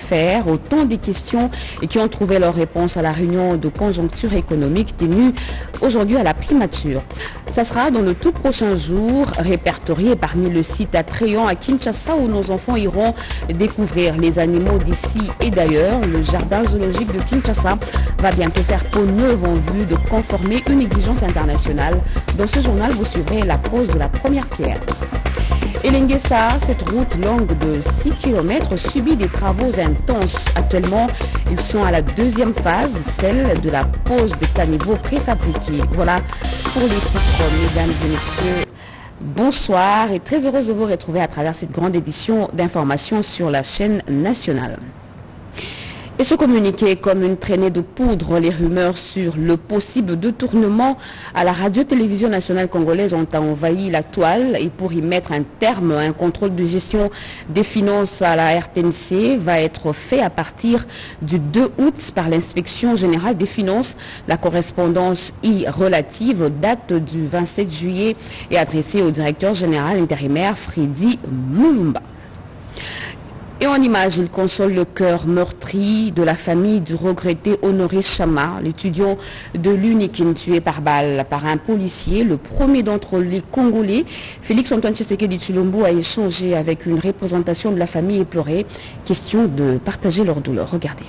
faire autant de questions qui ont trouvé leur réponse à la réunion de conjoncture économique tenue aujourd'hui à la primature. Ça sera dans le tout prochain jour, répertorié parmi le site attrayant à Kinshasa où nos enfants iront découvrir les animaux d'ici et d'ailleurs. Le jardin zoologique de Kinshasa va bientôt faire peau neuve en vue de conformer une exigence internationale. Dans ce journal, vous suivrez la pose de la première pierre. Et Linguessa, cette route longue de 6 km subit des travaux intenses. Actuellement, ils sont à la deuxième phase, celle de la pose de caniveaux préfabriqués. Voilà pour les titres, mesdames et messieurs. Bonsoir et très heureuse de vous retrouver à travers cette grande édition d'informations sur la chaîne nationale. Et se communiquer comme une traînée de poudre, les rumeurs sur le possible détournement à la radio-télévision nationale congolaise ont envahi la toile et pour y mettre un terme, un contrôle de gestion des finances à la RTNC va être fait à partir du 2 août par l'inspection générale des finances. La correspondance y relative date du 27 juillet et adressée au directeur général intérimaire Freddy Mulumba. Et en image, il console le cœur meurtri de la famille du regretté Honoré Chama, l'étudiant de l'Unikin tué par balle par un policier. Le premier d'entre les Congolais, Félix Antoine Tshisekedi Tshilombo, a échangé avec une représentation de la famille éplorée. Question de partager leur douleur. Regardez.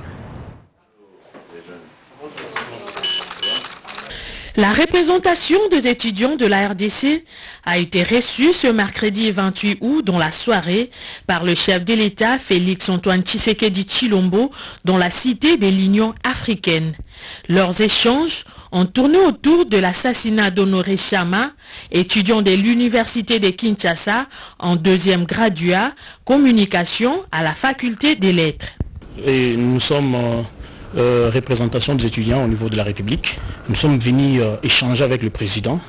La représentation des étudiants de la RDC a été reçue ce mercredi 28 août dans la soirée par le chef de l'État Félix Antoine Tshisekedi Tshilombo dans la cité de l'Union africaine. Leurs échanges ont tourné autour de l'assassinat d'Honoré Chama, étudiant de l'université de Kinshasa en deuxième graduat communication à la faculté des lettres. Et nous sommes représentation des étudiants au niveau de la République. Nous sommes venus échanger avec le président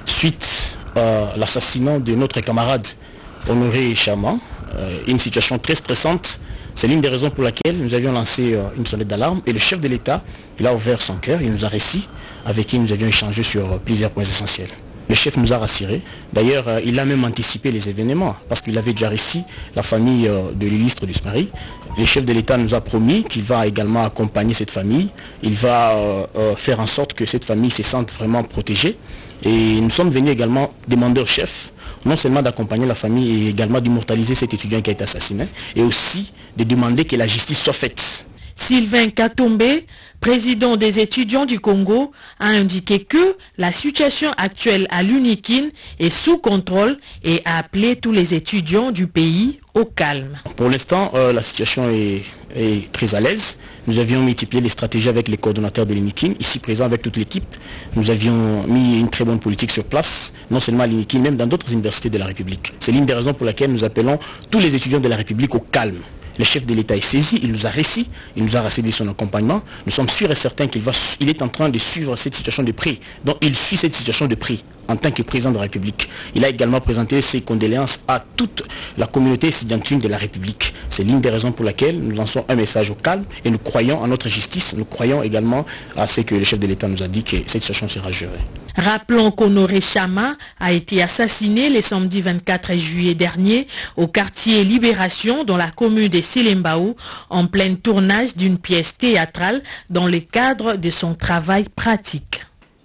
suite à l'assassinat de notre camarade Honoré Chama. Une situation très stressante. C'est l'une des raisons pour laquelle nous avions lancé une sonnette d'alarme et le chef de l'État, il a ouvert son cœur, il nous a récit avec qui nous avions échangé sur plusieurs points essentiels. Le chef nous a rassurés. D'ailleurs, il a même anticipé les événements parce qu'il avait déjà récit la famille de l'illustre Dusmarie. Le chef de l'État nous a promis qu'il va également accompagner cette famille. Il va faire en sorte que cette famille se sente vraiment protégée. Et nous sommes venus également demander au chef non seulement d'accompagner la famille et également d'immortaliser cet étudiant qui a été assassiné et aussi de demander que la justice soit faite. Sylvain Katombe, président des étudiants du Congo, a indiqué que la situation actuelle à l'Unikin est sous contrôle et a appelé tous les étudiants du pays au calme. Pour l'instant, la situation est très à l'aise. Nous avions multiplié les stratégies avec les coordonnateurs de l'Unikin, ici présents avec toute l'équipe. Nous avions mis une très bonne politique sur place, non seulement à l'Unikin, même dans d'autres universités de la République. C'est l'une des raisons pour laquelle nous appelons tous les étudiants de la République au calme. Le chef de l'État est saisi, il nous a récit, il nous a rassuré son accompagnement. Nous sommes sûrs et certains qu'il est en train de suivre cette situation de près. Donc il suit cette situation de près en tant que président de la République. Il a également présenté ses condoléances à toute la communauté étudiantine de la République. C'est l'une des raisons pour laquelle nous lançons un message au calme et nous croyons en notre justice. Nous croyons également à ce que le chef de l'État nous a dit que cette situation sera gérée. Rappelons qu'Honoré Chama a été assassiné le samedi 24 juillet dernier au quartier Libération dans la commune de Silembao en plein tournage d'une pièce théâtrale dans le cadre de son travail pratique.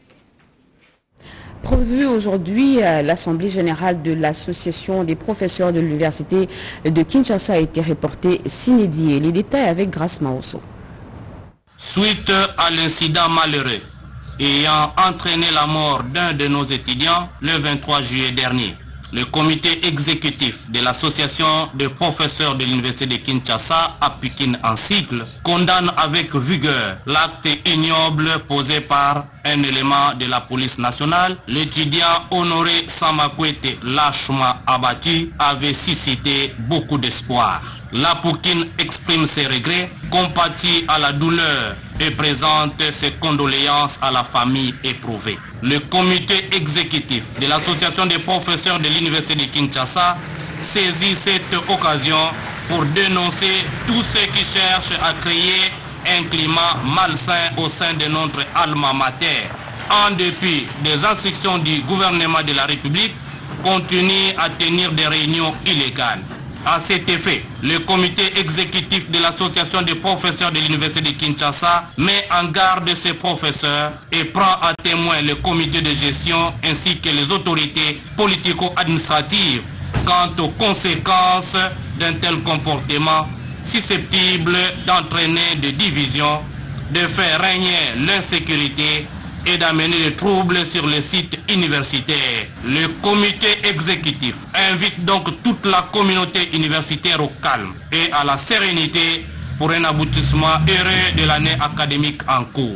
Prévu aujourd'hui, l'Assemblée générale de l'Association des professeurs de l'Université de Kinshasa a été reportée sine die. Les détails avec Grace Maoso. Suite à l'incident malheureux ayant entraîné la mort d'un de nos étudiants le 23 juillet dernier, le comité exécutif de l'association des professeurs de l'université de Kinshasa, APUKIN en cycle, condamne avec vigueur l'acte ignoble posé par un élément de la police nationale. L'étudiant Honoré Samakwete, lâchement abattu, avait suscité beaucoup d'espoir. L'APUKIN exprime ses regrets, compatit à la douleur et présente ses condoléances à la famille éprouvée. Le comité exécutif de l'association des professeurs de l'université de Kinshasa saisit cette occasion pour dénoncer tous ceux qui cherchent à créer un climat malsain au sein de notre alma mater. En dépit des instructions du gouvernement de la République, continue à tenir des réunions illégales. À cet effet, le comité exécutif de l'association des professeurs de l'université de Kinshasa met en garde ses professeurs et prend à témoin le comité de gestion ainsi que les autorités politico-administratives quant aux conséquences d'un tel comportement susceptible d'entraîner des divisions, de faire régner l'insécurité et d'amener des troubles sur les sites universitaires. Le comité exécutif invite donc toute la communauté universitaire au calme et à la sérénité pour un aboutissement heureux de l'année académique en cours.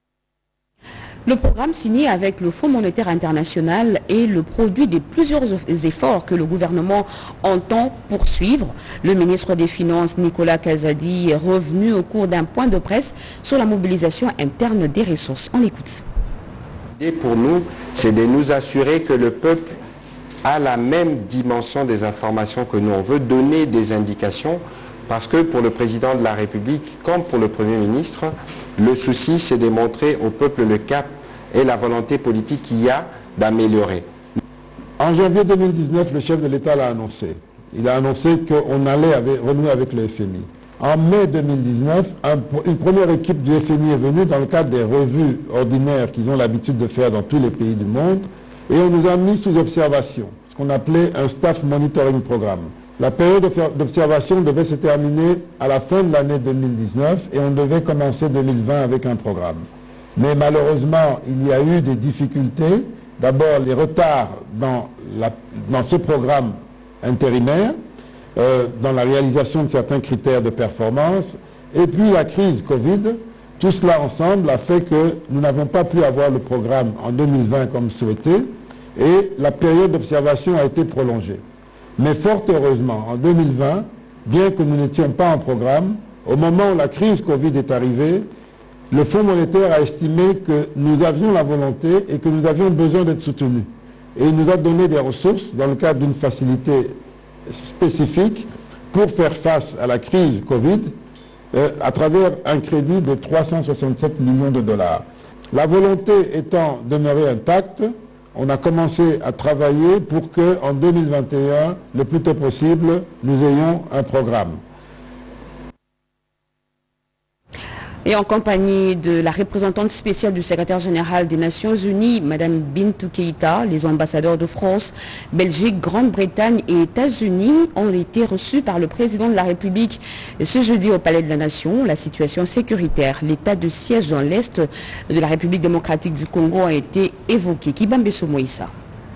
Le programme signé avec le Fonds monétaire international est le produit de plusieurs efforts que le gouvernement entend poursuivre. Le ministre des Finances, Nicolas Kazadi, est revenu au cours d'un point de presse sur la mobilisation interne des ressources. On l'écoute. L'idée pour nous, c'est de nous assurer que le peuple a la même dimension des informations que nous. On veut donner des indications parce que pour le président de la République, comme pour le Premier ministre, le souci, c'est de montrer au peuple le cap et la volonté politique qu'il y a d'améliorer. En janvier 2019, le chef de l'État l'a annoncé. Il a annoncé qu'on allait renouer avec le FMI. En mai 2019, une première équipe du FMI est venue dans le cadre des revues ordinaires qu'ils ont l'habitude de faire dans tous les pays du monde, et on nous a mis sous observation, ce qu'on appelait un Staff Monitoring Programme. La période d'observation devait se terminer à la fin de l'année 2019 et on devait commencer 2020 avec un programme. Mais malheureusement, il y a eu des difficultés. D'abord, les retards dans ce programme intérimaire, dans la réalisation de certains critères de performance, et puis la crise Covid. Tout cela ensemble a fait que nous n'avons pas pu avoir le programme en 2020 comme souhaité, et la période d'observation a été prolongée. Mais fort heureusement, en 2020, bien que nous n'étions pas en programme, au moment où la crise Covid est arrivée, le Fonds monétaire a estimé que nous avions la volonté et que nous avions besoin d'être soutenus. Et il nous a donné des ressources dans le cadre d'une facilité spécifique pour faire face à la crise Covid à travers un crédit de 367 millions de dollars. La volonté étant demeurée intacte, on a commencé à travailler pour qu'en 2021, le plus tôt possible, nous ayons un programme. Et en compagnie de la représentante spéciale du secrétaire général des Nations Unies, Mme Bintou Keïta, les ambassadeurs de France, Belgique, Grande-Bretagne et États-Unis ont été reçus par le président de la République ce jeudi au Palais de la Nation. La situation sécuritaire, l'état de siège dans l'Est de la République démocratique du Congo a été évoqué. Kibambeso Moïsa.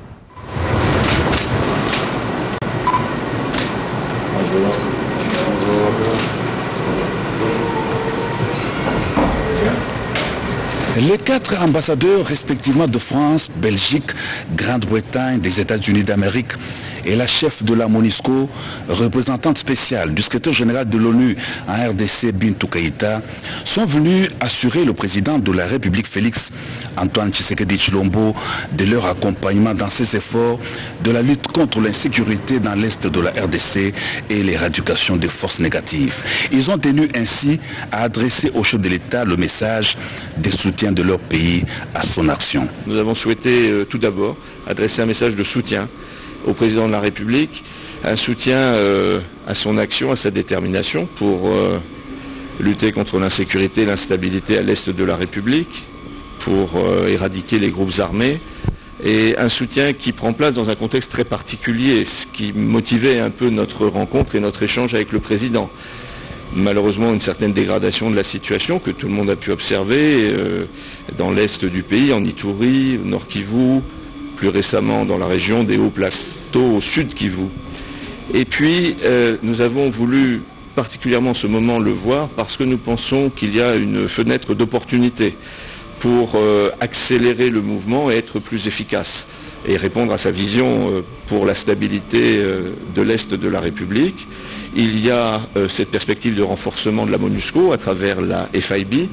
Les 4 ambassadeurs respectivement de France, Belgique, Grande-Bretagne, des États-Unis d'Amérique et la chef de la MONUSCO, représentante spéciale du secrétaire général de l'ONU en RDC, Bintou Keïta, sont venus assurer le président de la République, Félix Antoine Tshisekedi Tshilombo, de leur accompagnement dans ses efforts de la lutte contre l'insécurité dans l'Est de la RDC et l'éradication des forces négatives. Ils ont tenu ainsi à adresser au chef de l'État le message des soutiens de leur pays à son action. Nous avons souhaité tout d'abord adresser un message de soutien au président de la République, un soutien à son action, à sa détermination pour lutter contre l'insécurité et l'instabilité à l'Est de la République, pour éradiquer les groupes armés, et un soutien qui prend place dans un contexte très particulier, ce qui motivait un peu notre rencontre et notre échange avec le président. Malheureusement, une certaine dégradation de la situation que tout le monde a pu observer dans l'Est du pays, en Ituri, au Nord Kivu, plus récemment dans la région des Hauts Plateaux, au Sud Kivu. Et puis, nous avons voulu particulièrement ce moment le voir parce que nous pensons qu'il y a une fenêtre d'opportunité pour accélérer le mouvement et être plus efficace et répondre à sa vision pour la stabilité de l'Est de la République. Il y a cette perspective de renforcement de la MONUSCO à travers la FIB.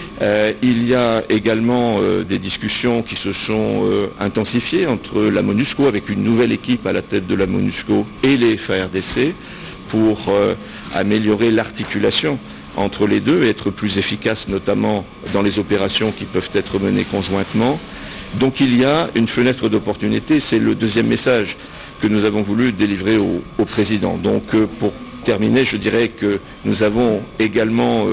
Il y a également des discussions qui se sont intensifiées entre la MONUSCO, avec une nouvelle équipe à la tête de la MONUSCO, et les FARDC pour améliorer l'articulation entre les deux et être plus efficace, notamment dans les opérations qui peuvent être menées conjointement. Donc il y a une fenêtre d'opportunité, c'est le deuxième message que nous avons voulu délivrer au président. Donc pour terminer, je dirais que nous avons également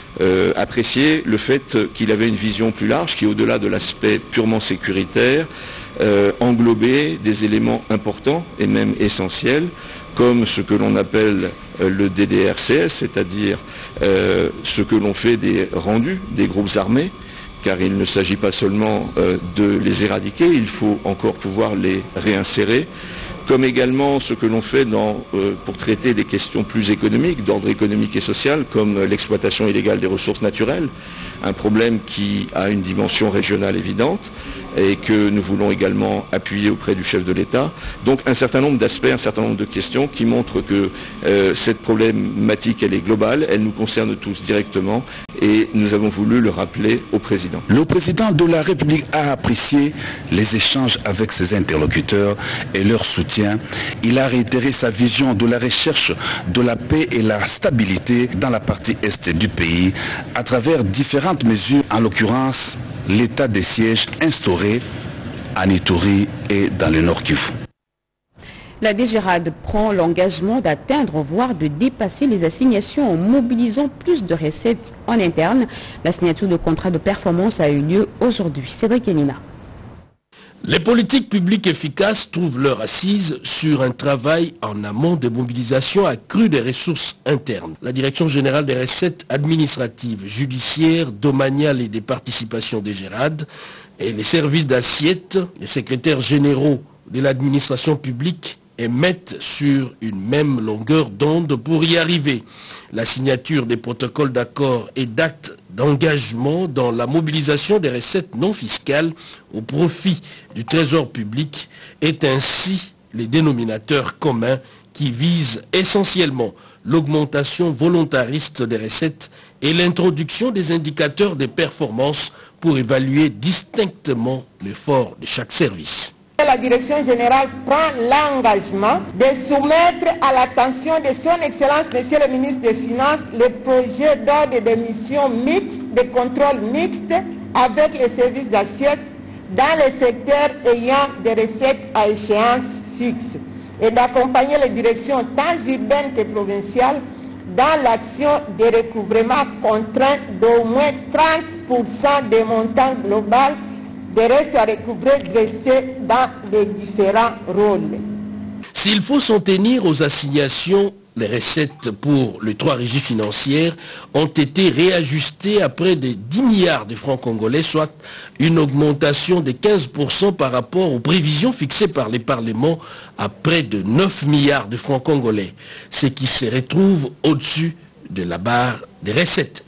apprécié le fait qu'il avait une vision plus large qui, au-delà de l'aspect purement sécuritaire, englobait des éléments importants et même essentiels, comme ce que l'on appelle le DDRCS, c'est-à-dire ce que l'on fait des rendus des groupes armés, car il ne s'agit pas seulement de les éradiquer, il faut encore pouvoir les réinsérer, comme également ce que l'on fait pour traiter des questions plus économiques, d'ordre économique et social, comme l'exploitation illégale des ressources naturelles, un problème qui a une dimension régionale évidente et que nous voulons également appuyer auprès du chef de l'État. Donc un certain nombre d'aspects, un certain nombre de questions qui montrent que cette problématique, elle est globale, elle nous concerne tous directement et nous avons voulu le rappeler au président. Le président de la République a apprécié les échanges avec ses interlocuteurs et leur soutien. Il a réitéré sa vision de la recherche de la paix et la stabilité dans la partie est du pays à travers différentes mesures, en l'occurrence l'état des sièges instauré à Ituri et dans le Nord Kivu. La DGRAD prend l'engagement d'atteindre, voire de dépasser les assignations en mobilisant plus de recettes en interne. La signature de contrat de performance a eu lieu aujourd'hui. Cédric Elina. Les politiques publiques efficaces trouvent leur assise sur un travail en amont de mobilisation accrue des ressources internes. La Direction générale des recettes administratives, judiciaires, domaniales et des participations des DGRAD et les services d'assiette, les secrétaires généraux de l'administration publique mettent sur une même longueur d'onde pour y arriver. La signature des protocoles d'accord et d'actes d'engagement dans la mobilisation des recettes non fiscales au profit du trésor public est ainsi les dénominateurs communs qui visent essentiellement l'augmentation volontariste des recettes et l'introduction des indicateurs de performance pour évaluer distinctement l'effort de chaque service. La direction générale prend l'engagement de soumettre à l'attention de son Excellence, Monsieur le ministre des Finances, le projet d'ordre de mission mixte, de contrôle mixte avec les services d'assiette dans les secteurs ayant des recettes à échéance fixe et d'accompagner les directions tant urbaines que provinciales dans l'action de recouvrement contraint d'au moins 30% des montants globaux des restes à recouvrer dressés dans les différents rôles. S'il faut s'en tenir aux assignations, les recettes pour les 3 régies financières ont été réajustées à près de 10 milliards de francs congolais, soit une augmentation de 15% par rapport aux prévisions fixées par les parlements à près de 9 milliards de francs congolais, ce qui se retrouve au-dessus de la barre des recettes.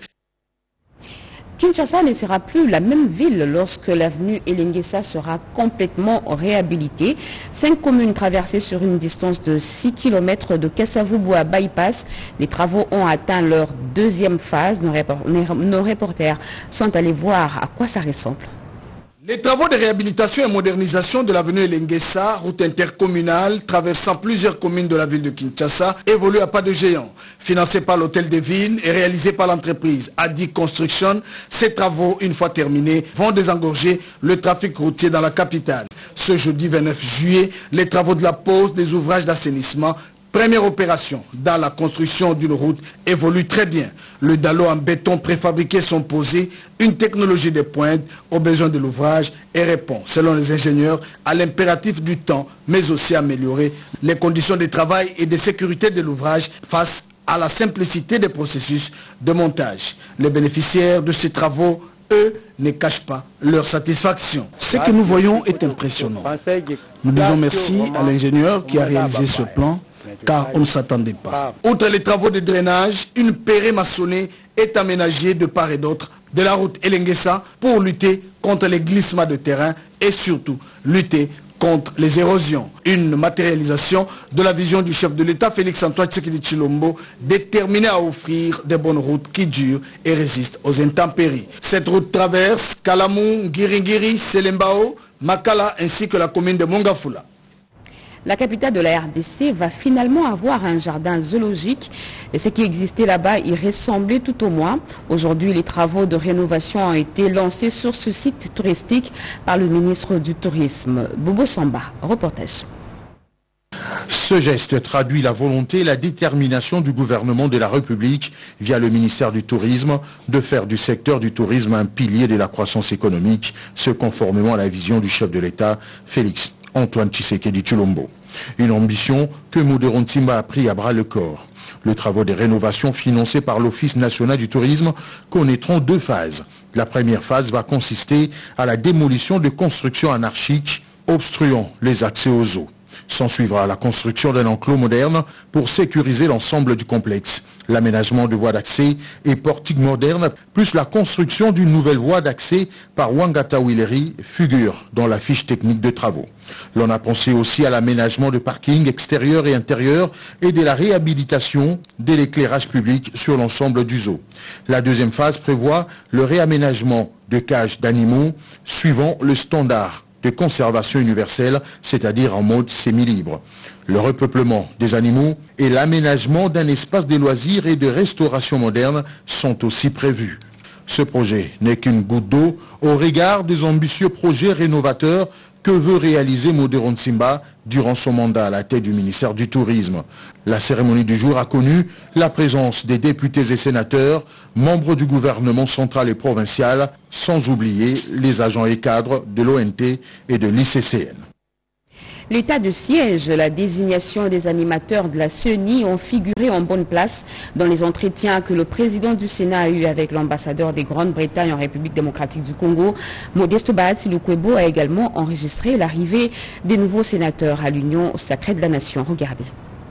Kinshasa ne sera plus la même ville lorsque l'avenue Elengesa sera complètement réhabilitée. 5 communes traversées sur une distance de 6 km de Kasavubu à Bypass. Les travaux ont atteint leur 2e phase. Nos reporters sont allés voir à quoi ça ressemble. Les travaux de réhabilitation et modernisation de l'avenue Elengesa, route intercommunale traversant plusieurs communes de la ville de Kinshasa, évoluent à pas de géant. Financés par l'hôtel de ville et réalisés par l'entreprise Adi Construction, ces travaux, une fois terminés, vont désengorger le trafic routier dans la capitale. Ce jeudi 29 juillet, les travaux de la pose des ouvrages d'assainissement, première opération dans la construction d'une route, évolue très bien. Le dallo en béton préfabriqué sont posés, une technologie de pointe aux besoins de l'ouvrage et répond, selon les ingénieurs, à l'impératif du temps, mais aussi améliorer les conditions de travail et de sécurité de l'ouvrage face à la simplicité des processus de montage. Les bénéficiaires de ces travaux, eux, ne cachent pas leur satisfaction. Ce que nous voyons est impressionnant. Nous disons merci à l'ingénieur qui a réalisé ce plan, car on ne s'attendait pas. Outre les travaux de drainage, une pérée maçonnée est aménagée de part et d'autre de la route Elengesa pour lutter contre les glissements de terrain et surtout lutter contre les érosions. Une matérialisation de la vision du chef de l'État, Félix Antoine Tshisekedi Tshilombo, déterminé à offrir des bonnes routes qui durent et résistent aux intempéries. Cette route traverse Kalamou, Ngiringiri, Selembao, Makala ainsi que la commune de Mongafula. La capitale de la RDC va finalement avoir un jardin zoologique. Et ce qui existait là-bas y ressemblait tout au moins. Aujourd'hui, les travaux de rénovation ont été lancés sur ce site touristique par le ministre du Tourisme. Bobo Samba, reportage. Ce geste traduit la volonté et la détermination du gouvernement de la République, via le ministère du Tourisme, de faire du secteur du tourisme un pilier de la croissance économique, ce conformément à la vision du chef de l'État, Félix Antoine Tshisekedi Tshilombo. Une ambition que Modero Ntimba a pris à bras le corps. Les travaux de rénovation financés par l'Office national du tourisme connaîtront 2 phases. La première phase va consister à la démolition de constructions anarchiques obstruant les accès aux eaux. S'en suivra la construction d'un enclos moderne pour sécuriser l'ensemble du complexe. L'aménagement de voies d'accès et portiques modernes, plus la construction d'une nouvelle voie d'accès par Wangata Willery figure dans la fiche technique de travaux. L'on a pensé aussi à l'aménagement de parkings extérieurs et intérieurs et de la réhabilitation de l'éclairage public sur l'ensemble du zoo. La deuxième phase prévoit le réaménagement de cages d'animaux suivant le standard de conservation universelle, c'est-à-dire en mode semi-libre. Le repeuplement des animaux et l'aménagement d'un espace de loisirs et de restauration moderne sont aussi prévus. Ce projet n'est qu'une goutte d'eau au regard des ambitieux projets rénovateurs que veut réaliser Modero Ntimba durant son mandat à la tête du ministère du Tourisme. La cérémonie du jour a connu la présence des députés et sénateurs, membres du gouvernement central et provincial, sans oublier les agents et cadres de l'ONT et de l'ICCN. L'état de siège, la désignation des animateurs de la CENI ont figuré en bonne place dans les entretiens que le président du Sénat a eu avec l'ambassadeur de Grande-Bretagne en République démocratique du Congo. Modeste Bahati Lukwebo a également enregistré l'arrivée des nouveaux sénateurs à l'Union sacrée de la Nation. Regardez.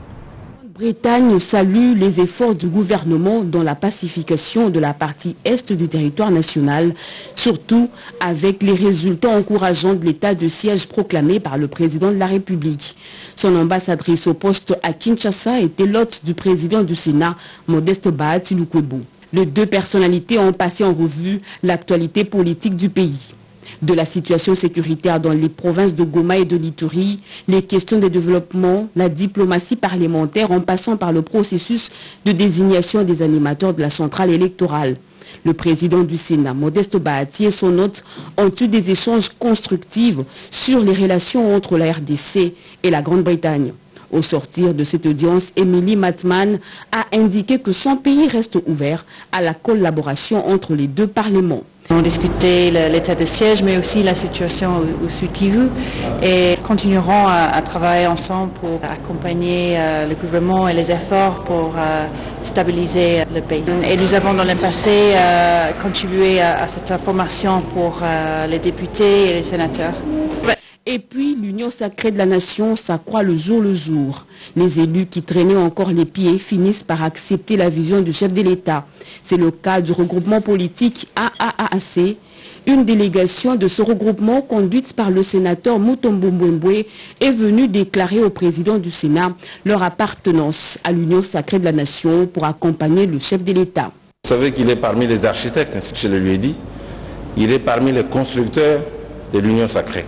Bretagne salue les efforts du gouvernement dans la pacification de la partie est du territoire national, surtout avec les résultats encourageants de l'état de siège proclamé par le président de la République. Son ambassadrice au poste à Kinshasa était l'hôte du président du Sénat, Modeste Bahati Lukwebo. Les 2 personnalités ont passé en revue l'actualité politique du pays. De la situation sécuritaire dans les provinces de Goma et de l'Ituri, les questions de développement, la diplomatie parlementaire en passant par le processus de désignation des animateurs de la centrale électorale. Le président du Sénat, Modeste Bahati, et son hôte ont eu des échanges constructifs sur les relations entre la RDC et la Grande-Bretagne. Au sortir de cette audience, Émilie Matman a indiqué que son pays reste ouvert à la collaboration entre les 2 parlements. On a discuté l'état de siège, mais aussi la situation au Sud Kivu, et continuerons à travailler ensemble pour accompagner le gouvernement et les efforts pour stabiliser le pays. Et nous avons dans le passé contribué à cette information pour les députés et les sénateurs. Et puis, l'Union sacrée de la Nation s'accroît le jour. Les élus qui traînaient encore les pieds finissent par accepter la vision du chef de l'État. C'est le cas du regroupement politique AAAC. Une délégation de ce regroupement, conduite par le sénateur Mutombo Mbwembwe, est venue déclarer au président du Sénat leur appartenance à l'Union sacrée de la Nation pour accompagner le chef de l'État. Vous savez qu'il est parmi les architectes, ainsi que je le lui ai dit. Il est parmi les constructeurs de l'Union sacrée.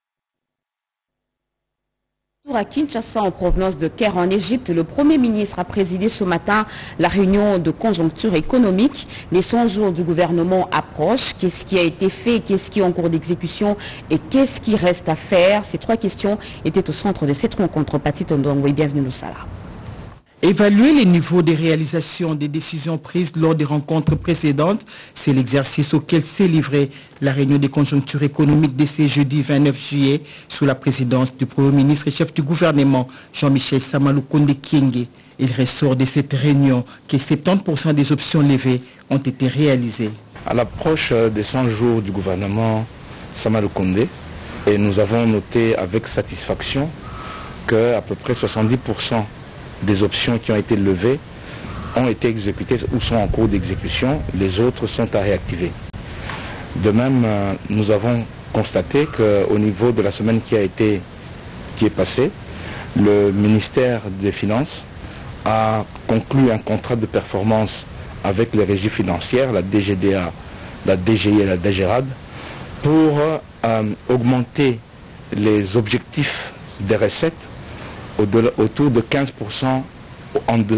À Kinshasa, en provenance de Caire en Égypte, le Premier ministre a présidé ce matin la réunion de conjoncture économique. Les 100 jours du gouvernement approchent. Qu'est-ce qui a été fait, qu'est-ce qui est en cours d'exécution et qu'est-ce qui reste à faire? Ces 3 questions étaient au centre de cette rencontre. Pati Tondongwe, bienvenue au Salah. Évaluer les niveaux des réalisations des décisions prises lors des rencontres précédentes, c'est l'exercice auquel s'est livrée la réunion des conjonctures économiques de ce jeudi 29 juillet sous la présidence du Premier ministre et chef du gouvernement Jean-Michel Samalukonde Kyenge. Il ressort de cette réunion que 70% des options levées ont été réalisées. À l'approche des 100 jours du gouvernement Samalukonde, et nous avons noté avec satisfaction qu'à peu près 70% des options qui ont été levées ont été exécutées ou sont en cours d'exécution. Les autres sont à réactiver. De même, nous avons constaté qu'au niveau de la semaine qui est passée, le ministère des Finances a conclu un contrat de performance avec les régies financières, la DGDA, la DGI et la DGRAD, pour augmenter les objectifs des recettes autour de 15%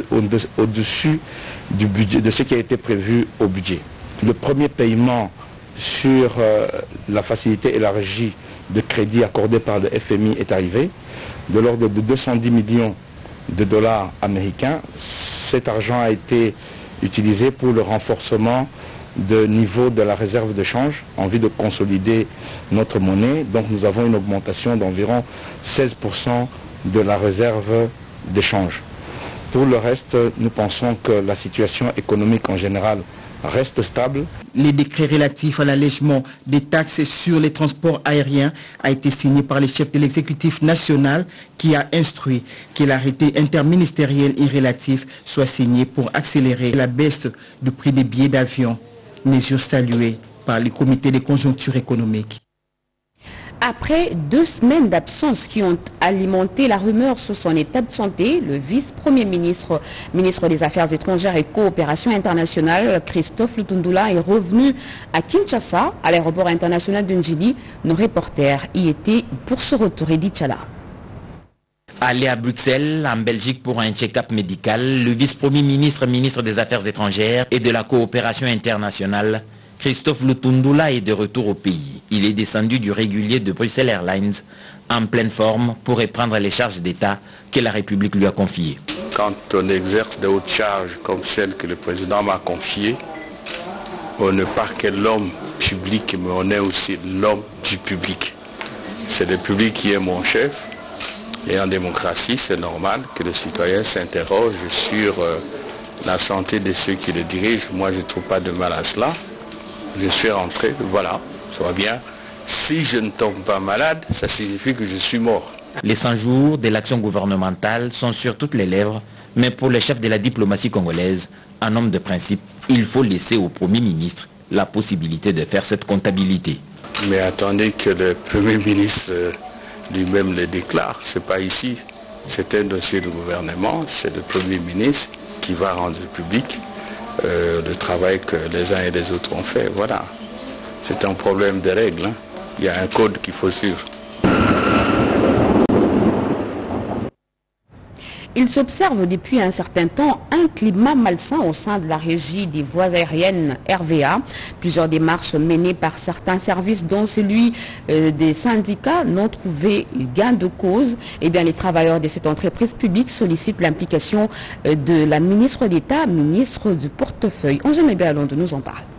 au-dessus du budget, de ce qui a été prévu au budget. Le premier paiement sur la facilité élargie de crédit accordée par le FMI est arrivée, de l'ordre de 210 millions de dollars américains. Cet argent a été utilisé pour le renforcement de niveau de la réserve de change en vue de consolider notre monnaie. Donc nous avons une augmentation d'environ 16% de la réserve d'échange. Pour le reste, nous pensons que la situation économique en général reste stable. Les décrets relatifs à l'allègement des taxes sur les transports aériens a été signé par le chef de l'exécutif national qui a instruit que l'arrêté interministériel et relatif soit signé pour accélérer la baisse du prix des billets d'avion, mesure saluée par le comité de conjoncture économique. Après 2 semaines d'absence qui ont alimenté la rumeur sur son état de santé, le vice-premier ministre des Affaires étrangères et coopération internationale, Christophe Lutundula, est revenu à Kinshasa, à l'aéroport international de Njili. Nos reporters y étaient pour ce retour. Edith Chala. Allé à Bruxelles, en Belgique, pour un check-up médical, le vice-premier ministre des Affaires étrangères et de la coopération internationale, Christophe Lutundula, est de retour au pays. Il est descendu du régulier de Bruxelles Airlines en pleine forme pour reprendre les charges d'État que la République lui a confiées. Quand on exerce de hautes charges comme celles que le président m'a confiées, on n'est pas que l'homme public, mais on est aussi l'homme du public. C'est le public qui est mon chef. Et en démocratie, c'est normal que le citoyen s'interroge sur la santé de ceux qui le dirigent. Moi, je ne trouve pas de mal à cela. Je suis rentré, voilà, ça va bien. Si je ne tombe pas malade, ça signifie que je suis mort. Les 100 jours de l'action gouvernementale sont sur toutes les lèvres, mais pour le chef de la diplomatie congolaise, un homme de principe, il faut laisser au Premier ministre la possibilité de faire cette comptabilité. Mais attendez que le Premier ministre lui-même le déclare, c'est pas ici. C'est un dossier de gouvernement, c'est le Premier ministre qui va rendre public le travail que les uns et les autres ont fait. Voilà. C'est un problème de règles. Hein. Il y a un code qu'il faut suivre. Il s'observe depuis un certain temps un climat malsain au sein de la régie des voies aériennes RVA. Plusieurs démarches menées par certains services, dont celui des syndicats, n'ont trouvé gain de cause. Eh bien, les travailleurs de cette entreprise publique sollicitent l'implication de la ministre d'État, ministre du portefeuille. Angèle Béalonde nous en parle.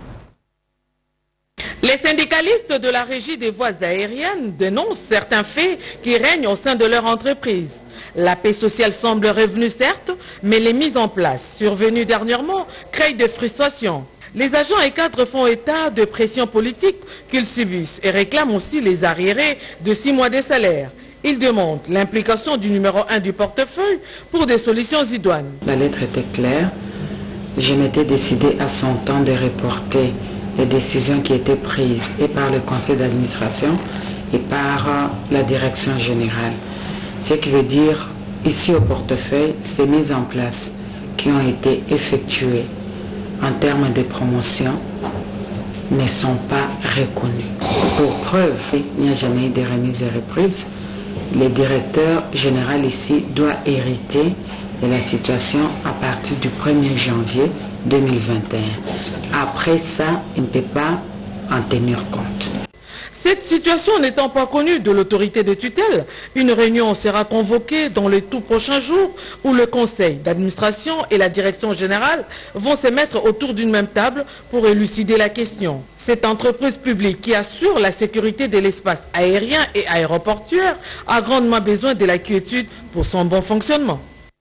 Les syndicalistes de la régie des voies aériennes dénoncent certains faits qui règnent au sein de leur entreprise. La paix sociale semble revenue certes, mais les mises en place survenues dernièrement créent des frustrations. Les agents et cadres font état de pression politique qu'ils subissent et réclament aussi les arriérés de 6 mois de salaire. Ils demandent l'implication du numéro 1 du portefeuille pour des solutions idoines. La lettre était claire. Je m'étais décidé à son temps de reporter les décisions qui étaient prises et par le conseil d'administration et par la direction générale. Ce qui veut dire, ici au portefeuille, ces mises en place qui ont été effectuées en termes de promotion ne sont pas reconnues. Pour preuve, il n'y a jamais eu de remise et reprise. Le directeur général ici doit hériter de la situation à partir du 1er janvier 2021. Après ça, il ne peut pas en tenir compte. Cette situation n'étant pas connue de l'autorité de tutelle, une réunion sera convoquée dans les tout prochains jours où le conseil d'administration et la direction générale vont se mettre autour d'une même table pour élucider la question. Cette entreprise publique qui assure la sécurité de l'espace aérien et aéroportuaire a grandement besoin de la quiétude pour son bon fonctionnement.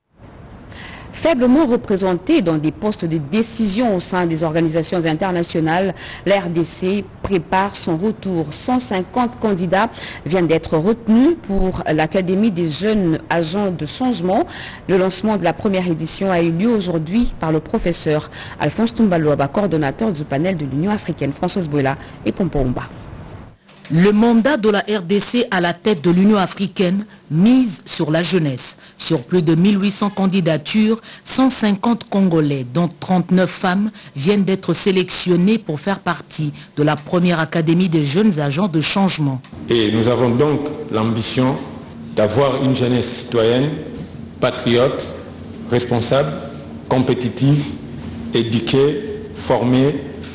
Faiblement représentés dans des postes de décision au sein des organisations internationales, la RDC prépare son retour. 150 candidats viennent d'être retenus pour l'Académie des jeunes agents de changement. Le lancement de la première édition a eu lieu aujourd'hui par le professeur Alphonse Toumbaloaba, coordonnateur du panel de l'Union africaine, Françoise Bouela et Pompoumba. Le mandat de la RDC à la tête de l'Union africaine mise sur la jeunesse. Sur plus de 1800 candidatures, 150 Congolais, dont 39 femmes, viennent d'être sélectionnés pour faire partie de la première académie des jeunes agents de changement. Et nous avons donc l'ambition d'avoir une jeunesse citoyenne, patriote, responsable, compétitive, éduquée, formée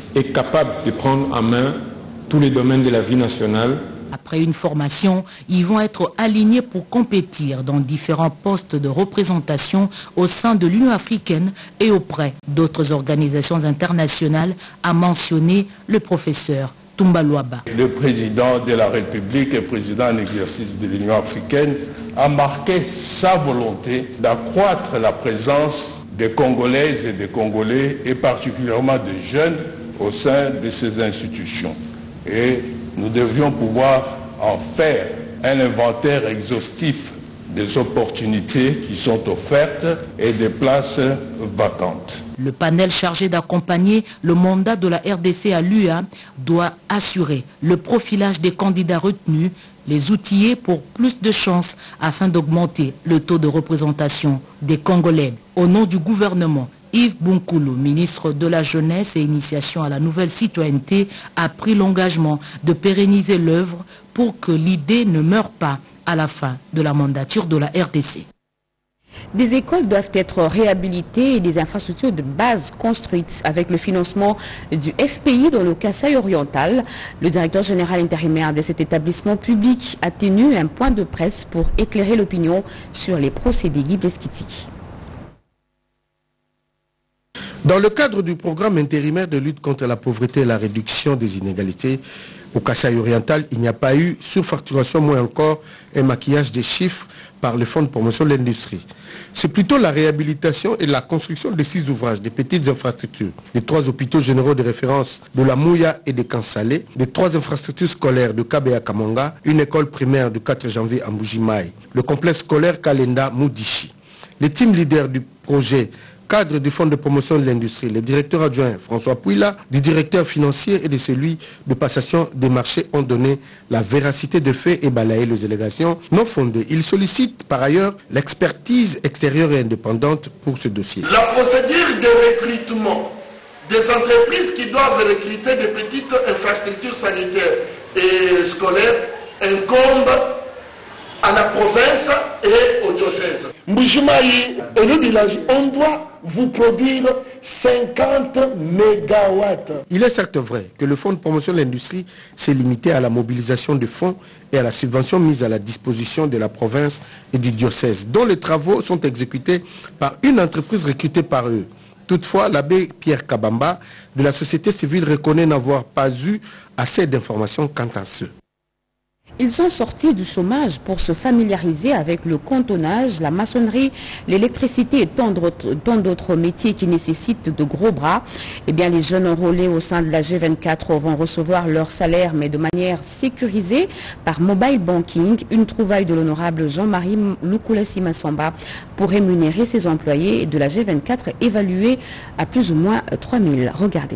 est capable de prendre en main tous les domaines de la vie nationale. Après une formation, ils vont être alignés pour compétir dans différents postes de représentation au sein de l'Union africaine et auprès d'autres organisations internationales, a mentionné le professeur Toumba Luaba. Le président de la République et président en exercice de l'Union africaine a marqué sa volonté d'accroître la présence des Congolaises et des Congolais et particulièrement des jeunes au sein de ces institutions. Et nous devrions pouvoir en faire un inventaire exhaustif des opportunités qui sont offertes et des places vacantes. Le panel chargé d'accompagner le mandat de la RDC à l'UA doit assurer le profilage des candidats retenus, les outiller pour plus de chances afin d'augmenter le taux de représentation des Congolais. Au nom du gouvernement, Yves Bunkoulou, ministre de la Jeunesse et Initiation à la Nouvelle Citoyenneté, a pris l'engagement de pérenniser l'œuvre pour que l'idée ne meure pas à la fin de la mandature de la RDC. Des écoles doivent être réhabilitées et des infrastructures de base construites avec le financement du FPI dans le Kasaï oriental. Le directeur général intérimaire de cet établissement public a tenu un point de presse pour éclairer l'opinion sur les procédés Guy Bleskiti. Dans le cadre du programme intérimaire de lutte contre la pauvreté et la réduction des inégalités, au Kasaï oriental, il n'y a pas eu surfacturation, moins encore un maquillage des chiffres par le Fonds de promotion de l'industrie. C'est plutôt la réhabilitation et la construction de 6 ouvrages, des petites infrastructures, des 3 hôpitaux généraux de référence de la Mouya et de Kansalé, des 3 infrastructures scolaires de Kabea Kamanga, une école primaire du 4 janvier à Mbujimaï, le complexe scolaire Kalenda Moudichi. Les team leaders du projet cadre du Fonds de promotion de l'industrie, le directeur adjoint François Pouila, du directeur financier et de celui de passation des marchés ont donné la véracité des faits et balayé les allégations non fondées. Ils sollicitent par ailleurs l'expertise extérieure et indépendante pour ce dossier. La procédure de recrutement des entreprises qui doivent recruter des petites infrastructures sanitaires et scolaires incombe à la province et au diocèse. Mbujimaï et le village, on doit vous produire 50 mégawatts. Il est certes vrai que le Fonds de promotion de l'industrie s'est limité à la mobilisation de fonds et à la subvention mise à la disposition de la province et du diocèse, dont les travaux sont exécutés par une entreprise recrutée par eux. Toutefois, l'abbé Pierre Kabamba de la société civile reconnaît n'avoir pas eu assez d'informations quant à ce. Ils sont sortis du chômage pour se familiariser avec le cantonnage, la maçonnerie, l'électricité et tant d'autres métiers qui nécessitent de gros bras. Eh bien, les jeunes enrôlés au sein de la G24 vont recevoir leur salaire, mais de manière sécurisée par mobile banking. Une trouvaille de l'honorable Jean-Marie Lukulasi Massamba pour rémunérer ses employés de la G24 évalués à plus ou moins 3 000. Regardez.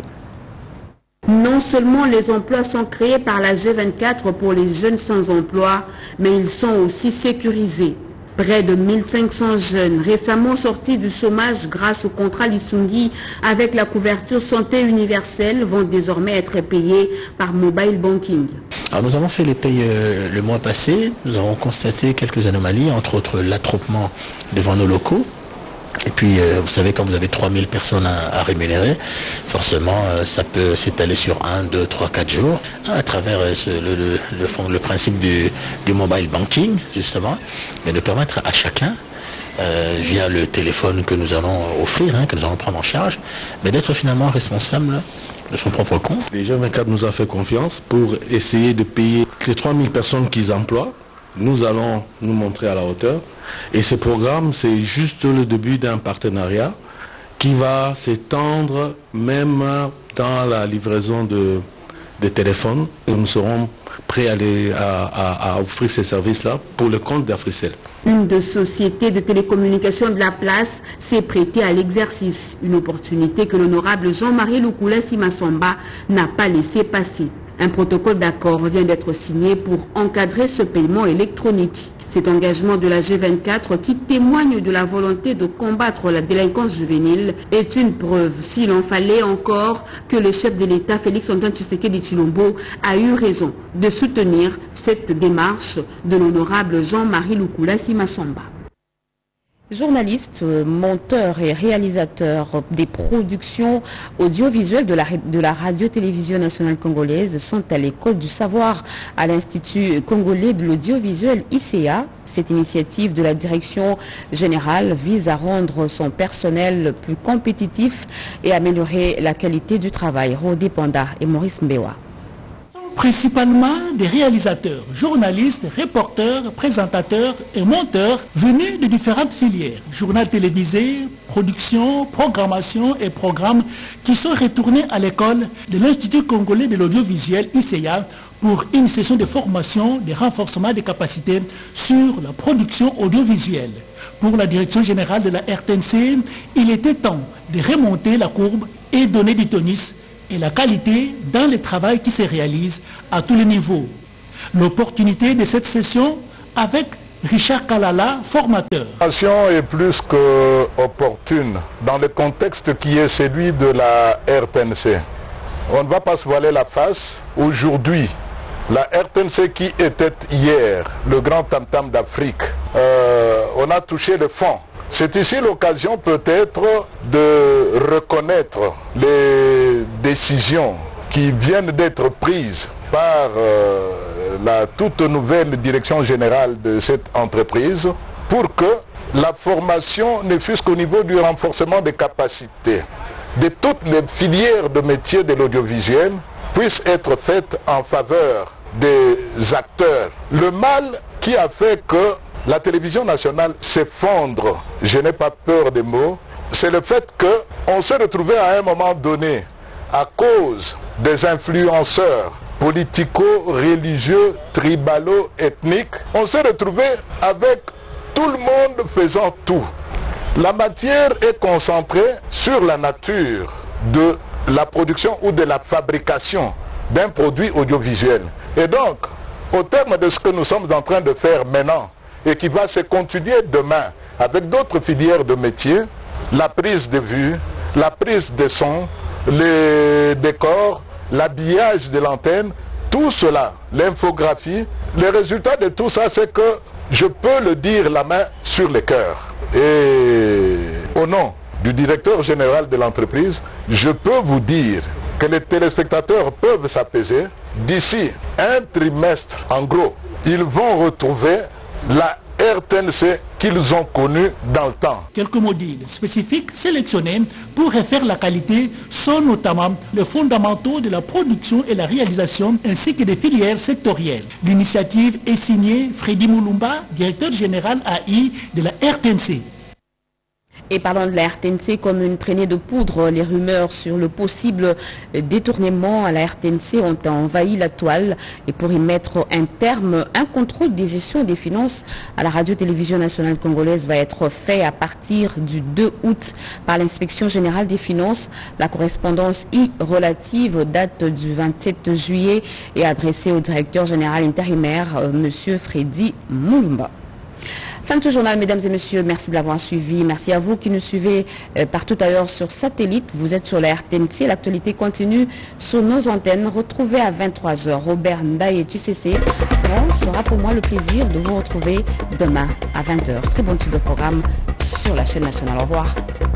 Non seulement les emplois sont créés par la G24 pour les jeunes sans emploi, mais ils sont aussi sécurisés. Près de 1500 jeunes récemment sortis du chômage grâce au contrat Lissungi avec la couverture santé universelle vont désormais être payés par mobile banking. Alors nous avons fait les payes le mois passé. Nous avons constaté quelques anomalies, entre autres l'attroupement devant nos locaux. Et puis, vous savez, quand vous avez 3000 personnes à rémunérer, forcément, ça peut s'étaler sur 1, 2, 3, 4 jours, à travers le principe du mobile banking, justement, mais de permettre à chacun, via le téléphone que nous allons offrir, que nous allons prendre en charge, mais d'être finalement responsable de son propre compte. Les G24 nous a fait confiance pour essayer de payer les 3000 personnes qu'ils emploient. Nous allons nous montrer à la hauteur. Et ce programme, c'est juste le début d'un partenariat qui va s'étendre même dans la livraison de téléphones. Nous serons prêts à offrir ces services-là pour le compte d'Africel. Une des sociétés de télécommunications de la place s'est prêtée à l'exercice. Une opportunité que l'honorable Jean-Marie Lukulasi Massamba n'a pas laissé passer. Un protocole d'accord vient d'être signé pour encadrer ce paiement électronique. Cet engagement de la G24 qui témoigne de la volonté de combattre la délinquance juvénile est une preuve, s'il en fallait encore, que le chef de l'État, Félix-Antoine Tshisekedi Tshilombo, a eu raison de soutenir cette démarche de l'honorable Jean-Marie Lukulasi Massamba. Journalistes, monteurs et réalisateurs des productions audiovisuelles de la radio-télévision nationale congolaise sont à l'école du savoir à l'Institut congolais de l'audiovisuel ICA. Cette initiative de la direction générale vise à rendre son personnel plus compétitif et améliorer la qualité du travail. Rodé Panda et Maurice Mbewa. Principalement des réalisateurs, journalistes, reporters, présentateurs et monteurs venus de différentes filières, journal télévisé, production, programmation et programmes qui sont retournés à l'école de l'Institut congolais de l'audiovisuel ICA pour une session de formation, de renforcement des capacités sur la production audiovisuelle. Pour la direction générale de la RTNC, il était temps de remonter la courbe et donner du tonus et la qualité dans le travail qui se réalise à tous les niveaux. L'opportunité de cette session avec Richard Kalala, formateur. La session est plus qu'opportune dans le contexte qui est celui de la RTNC. On ne va pas se voiler la face. Aujourd'hui, la RTNC qui était hier le grand tam-tam d'Afrique, on a touché le fond. C'est ici l'occasion peut-être de reconnaître les décisions qui viennent d'être prises par la toute nouvelle direction générale de cette entreprise pour que la formation, ne fût-ce qu'au niveau du renforcement des capacités de toutes les filières de métiers de l'audiovisuel, puisse être faite en faveur des acteurs. Le mal qui a fait que la télévision nationale s'effondre, je n'ai pas peur des mots, c'est le fait qu'on s'est retrouvé à un moment donné, à cause des influenceurs politico-religieux, tribalo-ethniques, on s'est retrouvé avec tout le monde faisant tout. La matière est concentrée sur la nature de la production ou de la fabrication d'un produit audiovisuel. Et donc, au terme de ce que nous sommes en train de faire maintenant, et qui va se continuer demain avec d'autres filières de métiers, la prise de vue, la prise de son, les décors, l'habillage de l'antenne, tout cela, l'infographie, le résultat de tout ça, c'est que je peux le dire la main sur le cœur. Et au nom du directeur général de l'entreprise, je peux vous dire que les téléspectateurs peuvent s'apaiser. D'ici un trimestre, en gros, ils vont retrouver la RTNC qu'ils ont connue dans le temps. Quelques modules spécifiques sélectionnés pour refaire la qualité sont notamment les fondamentaux de la production et la réalisation ainsi que des filières sectorielles. L'initiative est signée Freddy Moulumba, directeur général AI de la RTNC. Et parlant de la RTNC comme une traînée de poudre, les rumeurs sur le possible détournement à la RTNC ont envahi la toile. Et pour y mettre un terme, un contrôle des gestions des finances à la radio-télévision nationale congolaise va être fait à partir du 2 août par l'inspection générale des finances. La correspondance relative date du 27 juillet et adressée au directeur général intérimaire, M. Freddy Moulumba. Fin de ce journal, mesdames et messieurs, merci de l'avoir suivi. Merci à vous qui nous suivez partout ailleurs sur satellite. Vous êtes sur la RTNC. L'actualité continue sur nos antennes. Retrouvez à 23h Robert Ndaye et TCC. Ce sera pour moi le plaisir de vous retrouver demain à 20h. Très bonne suite de programme sur la chaîne nationale. Au revoir.